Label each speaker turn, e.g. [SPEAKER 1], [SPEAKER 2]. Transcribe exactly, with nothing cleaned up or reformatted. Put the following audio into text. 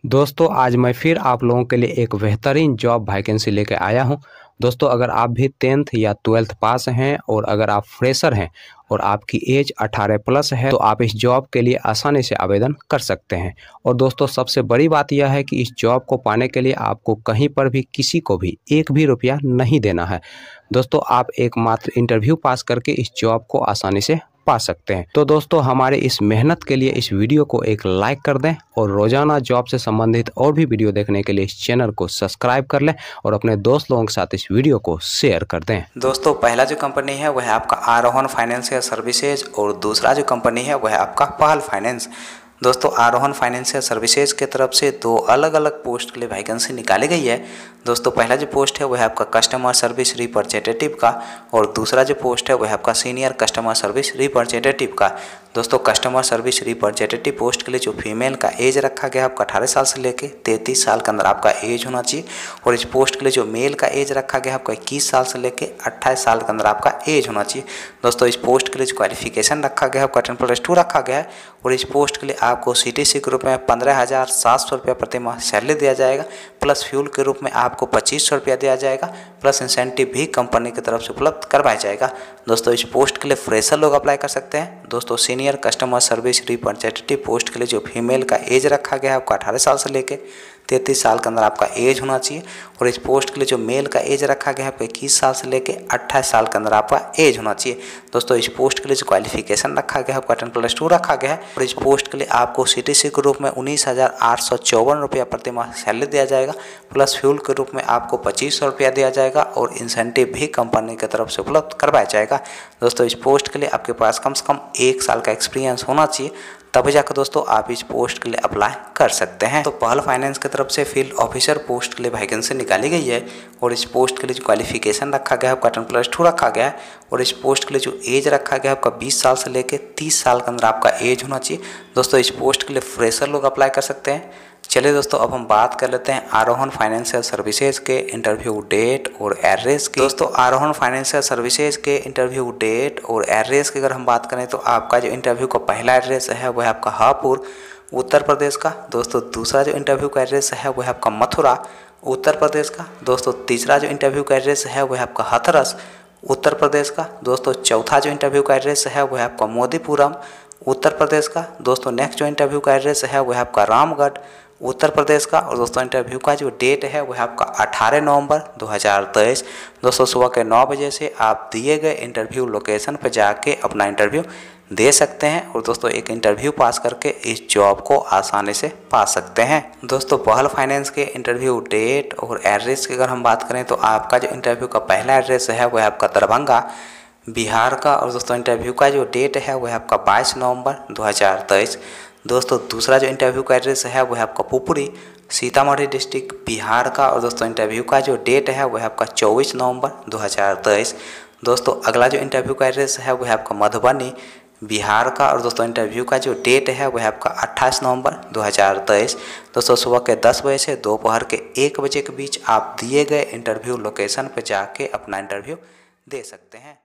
[SPEAKER 1] दोस्तों आज मैं फिर आप लोगों के लिए एक बेहतरीन जॉब वैकेंसी लेके आया हूं। दोस्तों अगर आप भी टेंथ या ट्वेल्थ पास हैं और अगर आप फ्रेशर हैं और आपकी एज अठारह प्लस है तो आप इस जॉब के लिए आसानी से आवेदन कर सकते हैं। और दोस्तों सबसे बड़ी बात यह है कि इस जॉब को पाने के लिए आपको कहीं पर भी किसी को भी एक भी रुपया नहीं देना है। दोस्तों आप एक मात्र इंटरव्यू पास करके इस जॉब को आसानी से पा सकते हैं। तो दोस्तों हमारे इस मेहनत के लिए इस वीडियो को एक लाइक कर दें और रोजाना जॉब से संबंधित और भी वीडियो देखने के लिए इस चैनल को सब्सक्राइब कर लें और अपने दोस्त लोगों के साथ इस वीडियो को शेयर कर दें।
[SPEAKER 2] दोस्तों पहला जो कंपनी है वह है आपका आरोहन फाइनेंशियल सर्विसेज और दूसरा जो कंपनी है वह है आपका पहल फाइनेंस। दोस्तों आरोहन फाइनेंशियल सर्विसेज के तरफ से दो अलग अलग पोस्ट के लिए वैकेंसी निकाली गई है। दोस्तों पहला जो पोस्ट है वह है आपका कस्टमर सर्विस रिप्रेजेंटेटिव का और दूसरा जो पोस्ट है वह है आपका सीनियर कस्टमर सर्विस रिप्रेजेंटेटिव का। दोस्तों कस्टमर सर्विस रिप्रेजेंटेटिव पोस्ट के लिए जो फीमेल का एज रखा गया है आपका अठारह साल से लेकर तैंतीस साल के अंदर आपका एज होना चाहिए और इस पोस्ट के लिए जो मेल का एज रखा गया है आपका इक्कीस साल से लेकर अट्ठाईस साल के अंदर आपका एज होना चाहिए। दोस्तों इस पोस्ट के लिए जो क्वालिफिकेशन रखा गया है आपका टेन प्लस टू रखा गया है और इस पोस्ट के लिए आपको सी टी सी के रूप में पंद्रह हज़ार सात सौ रुपया प्रति माह सैलरी दिया जाएगा, प्लस फ्यूल के रूप में आपको पच्चीस सौ रुपया दिया जाएगा, प्लस इंसेंटिव भी कंपनी की तरफ से उपलब्ध करवाया जाएगा। दोस्तों इस पोस्ट के लिए फ्रेशर लोग अप्लाई कर सकते हैं। दोस्तों senior customer service representative post के लिए जो फीमेल का एज रखा गया है आपका अठारह साल से लेकर तैंतीस साल के अंदर आपका एज होना चाहिए और इस पोस्ट के लिए जो मेल का एज रखा गया है आपका इक्कीस साल से लेकर अट्ठाईस साल के अंदर आपका एज होना चाहिए। दोस्तों इस पोस्ट के लिए जो क्वालिफिकेशन रखा गया है आपका टेन प्लस टू रखा गया है और इस पोस्ट के लिए आपको सी टी सी के रूप में उन्नीस हज़ार आठ सौ चौवन रुपया प्रति माह सैलरी दिया जाएगा, प्लस फ्यूल के रूप में आपको पच्चीस सौ रुपया दिया जाएगा और इंसेंटिव भी कंपनी की तरफ से उपलब्ध करवाया जाएगा। दोस्तों इस पोस्ट के लिए आपके पास कम से कम एक साल का एक्सपीरियंस होना चाहिए, तभी जाकर दोस्तों आप इस पोस्ट के लिए अप्लाई कर सकते हैं। तो पहल फाइनेंस की तरफ से फील्ड ऑफिसर पोस्ट के लिए वैकेंसी निकाली गई है और इस पोस्ट के लिए जो क्वालिफिकेशन रखा गया है आपका टेन प्लस टू रखा गया है और इस पोस्ट के लिए जो एज रखा गया है आपका बीस साल से लेकर तीस साल के अंदर आपका एज होना चाहिए। दोस्तों इस पोस्ट के लिए फ्रेशर लोग अप्लाई कर सकते हैं। चलिए दोस्तों अब हम बात कर लेते हैं आरोहन फाइनेंशियल सर्विसेज के इंटरव्यू डेट और एड्रेस की। दोस्तों आरोहन फाइनेंशियल सर्विसेज के इंटरव्यू डेट और एड्रेस की अगर हम बात करें तो आपका जो इंटरव्यू का पहला एड्रेस है वह है आपका हापुड़ उत्तर प्रदेश का। दोस्तों दूसरा जो इंटरव्यू का एड्रेस है वह है आपका मथुरा उत्तर प्रदेश का। दोस्तों तीसरा जो इंटरव्यू का एड्रेस है वह है आपका हाथरस उत्तर प्रदेश का। दोस्तों चौथा जो इंटरव्यू का एड्रेस है वह है आपका मोदीपुरम उत्तर प्रदेश का। दोस्तों नेक्स्ट जो इंटरव्यू का एड्रेस है वह है आपका रामगढ़ उत्तर प्रदेश का और दोस्तों इंटरव्यू का जो डेट है वह आपका अठारह नवंबर दो हज़ार तेईस। दोस्तों सुबह के नौ बजे से आप दिए गए इंटरव्यू लोकेशन पर जाके अपना इंटरव्यू दे सकते हैं और दोस्तों एक इंटरव्यू पास करके इस जॉब को आसानी से पा सकते हैं। दोस्तों पहल फाइनेंस के इंटरव्यू डेट और एड्रेस की अगर हम बात करें तो आपका जो इंटरव्यू का पहला एड्रेस है वह आपका दरभंगा बिहार का और दोस्तों इंटरव्यू का जो डेट है वह आपका बाईस नवंबर दो हज़ार तेईस। दोस्तों दूसरा जो इंटरव्यू का एड्रेस है वह आपका पुपरी सीतामढ़ी डिस्ट्रिक्ट बिहार का और दोस्तों इंटरव्यू का जो डेट है वह आपका चौबीस नवंबर दो हज़ार तेईस। दोस्तों अगला जो इंटरव्यू का एड्रेस है वह आपका मधुबनी बिहार का और दोस्तों इंटरव्यू का जो डेट है वह आपका अट्ठाईस नवंबर दो हज़ार तेईस। दोस्तों सुबह के दस बजे से दोपहर के एक बजे के बीच आप दिए गए इंटरव्यू लोकेशन पर जाके अपना इंटरव्यू दे सकते हैं।